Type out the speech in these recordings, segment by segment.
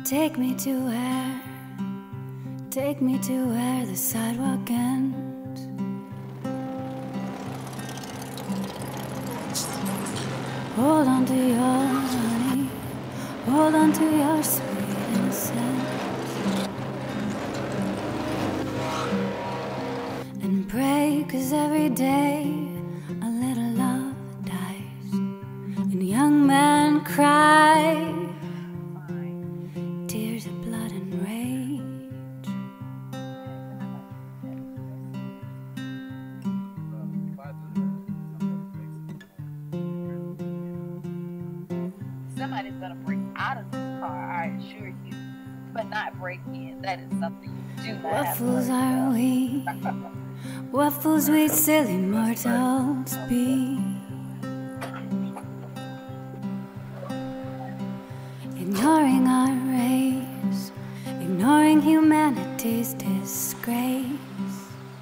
Take me to where the sidewalk ends. Hold on to your honey, hold on to your sweet innocence, and pray, 'cause every day a little love dies, and young men cry tears of blood and rage. Somebody's gonna break out of this car, I assure you, but not break in. That is something you do not What have fools to are we? What fools we silly mortals be, ignoring our race, ignoring humanity's disgrace.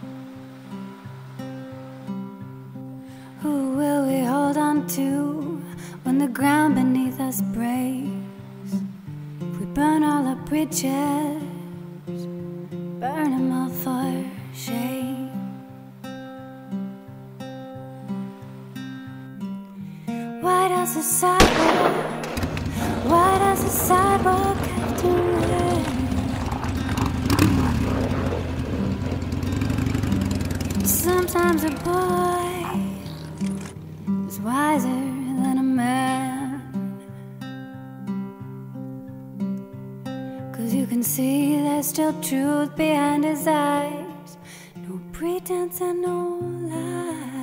Who will we hold on to when the ground beneath us breaks? If we burn all our bridges, burn them all for shame. Why does the sidewalk, why does the sidewalk have to rain? Sometimes a boy is wiser than a man, 'cause you can see there's still truth behind his eyes. No pretense and no lie.